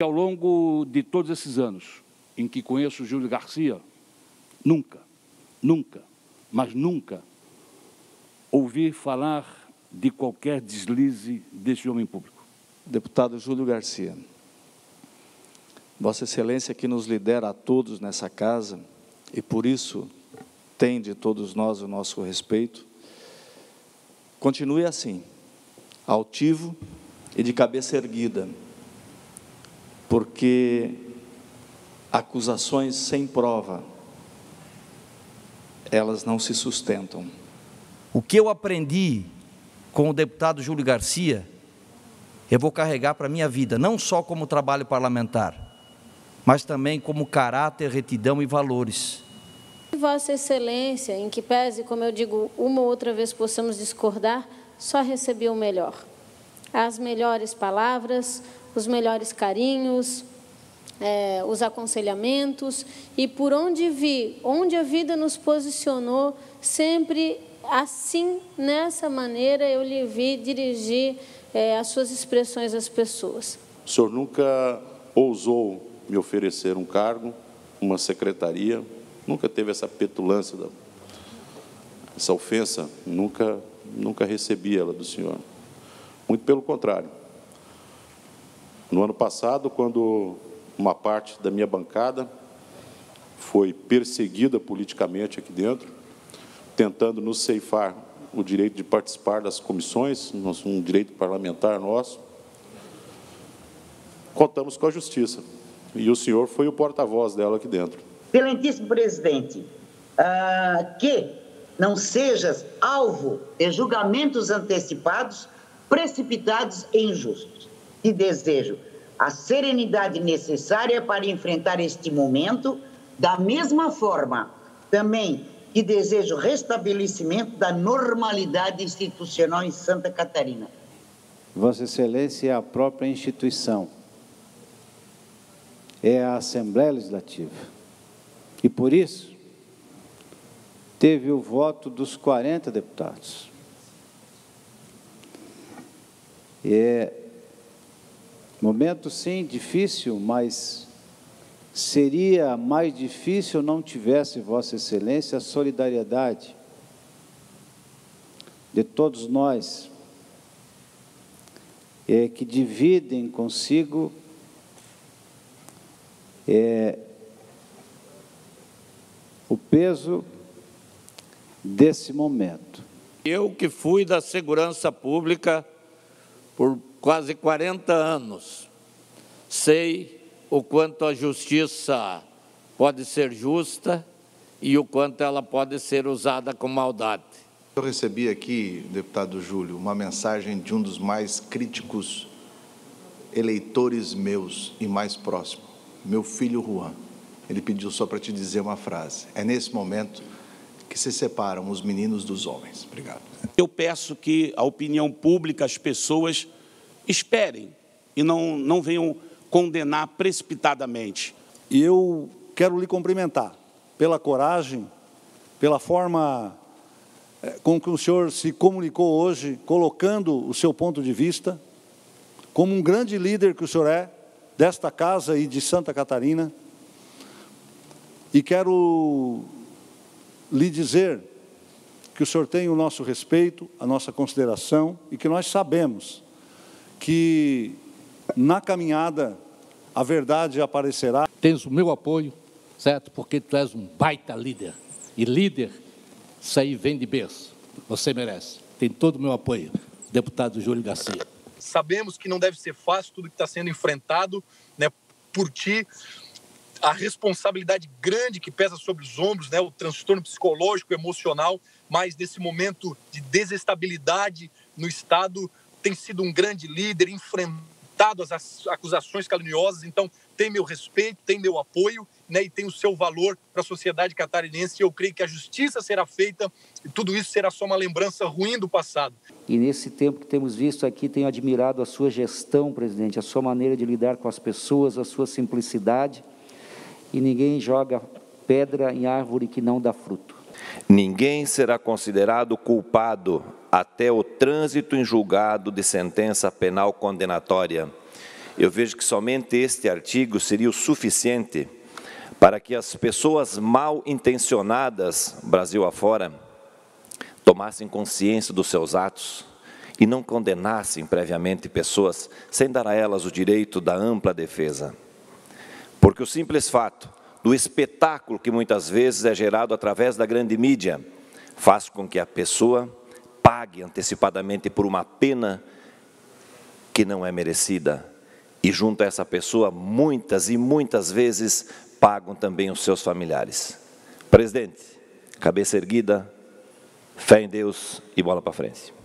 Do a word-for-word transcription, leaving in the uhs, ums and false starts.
Ao longo de todos esses anos em que conheço o Júlio Garcia, nunca, nunca, mas nunca ouvi falar de qualquer deslize desse homem público. Deputado Júlio Garcia, Vossa Excelência que nos lidera a todos nessa casa e por isso tem de todos nós o nosso respeito, continue assim, altivo e de cabeça erguida, porque acusações sem prova, elas não se sustentam. O que eu aprendi com o deputado Júlio Garcia, eu vou carregar para a minha vida, não só como trabalho parlamentar, mas também como caráter, retidão e valores. Vossa Excelência, em que pese, como eu digo, uma ou outra vez possamos discordar, só recebi o melhor. As melhores palavras, os melhores carinhos, é, os aconselhamentos, e por onde vi, onde a vida nos posicionou, sempre assim, nessa maneira, eu lhe vi dirigir é, as suas expressões às pessoas. O senhor nunca ousou me oferecer um cargo, uma secretaria, nunca teve essa petulância, essa ofensa, nunca, nunca recebi ela do senhor. Muito pelo contrário. No ano passado, quando uma parte da minha bancada foi perseguida politicamente aqui dentro, tentando nos ceifar o direito de participar das comissões, um direito parlamentar nosso, contamos com a Justiça. E o senhor foi o porta-voz dela aqui dentro. Excelentíssimo presidente, uh, que não sejas alvo de julgamentos antecipados, precipitados e injustos. E desejo a serenidade necessária para enfrentar este momento, da mesma forma também que desejo restabelecimento da normalidade institucional em Santa Catarina. Vossa Excelência é a própria instituição, é a Assembleia Legislativa. E por isso, teve o voto dos quarenta deputados. É momento, sim, difícil, mas seria mais difícil não tivesse Vossa Excelência a solidariedade de todos nós, é, que dividem consigo é, o peso desse momento. Eu que fui da segurança pública por quase quarenta anos, sei o quanto a justiça pode ser justa e o quanto ela pode ser usada com maldade. Eu recebi aqui, deputado Júlio, uma mensagem de um dos mais críticos eleitores meus e mais próximo, meu filho Juan. Ele pediu só para te dizer uma frase. É nesse momento que se separam os meninos dos homens. Obrigado. Eu peço que a opinião pública, as pessoas, esperem e não, não venham condenar precipitadamente. E eu quero lhe cumprimentar pela coragem, pela forma com que o senhor se comunicou hoje, colocando o seu ponto de vista, como um grande líder que o senhor é, desta casa e de Santa Catarina. E quero lhe dizer que o senhor tem o nosso respeito, a nossa consideração, e que nós sabemos que na caminhada a verdade aparecerá. Tens o meu apoio, certo? Porque tu és um baita líder. E líder, isso aí vem de berço. Você merece. Tem todo o meu apoio, deputado Júlio Garcia. Sabemos que não deve ser fácil tudo que está sendo enfrentado, né, por ti. A responsabilidade grande que pesa sobre os ombros, né, o transtorno psicológico, emocional, mas nesse momento de desestabilidade no Estado, tem sido um grande líder, enfrentado as acusações caluniosas, então tem meu respeito, tem meu apoio, né, e tem o seu valor para a sociedade catarinense, e eu creio que a justiça será feita e tudo isso será só uma lembrança ruim do passado. E nesse tempo que temos visto aqui, tenho admirado a sua gestão, presidente, a sua maneira de lidar com as pessoas, a sua simplicidade, e ninguém joga pedra em árvore que não dá fruto. Ninguém será considerado culpado até o trânsito em julgado de sentença penal condenatória. eu vejo que somente este artigo seria o suficiente para que as pessoas mal intencionadas, Brasil afora, tomassem consciência dos seus atos e não condenassem previamente pessoas sem dar a elas o direito da ampla defesa. Porque o simples fato do espetáculo que muitas vezes é gerado através da grande mídia faz com que a pessoa pague antecipadamente por uma pena que não é merecida. E junto a essa pessoa, muitas e muitas vezes pagam também os seus familiares. Presidente, cabeça erguida, fé em Deus e bola para frente.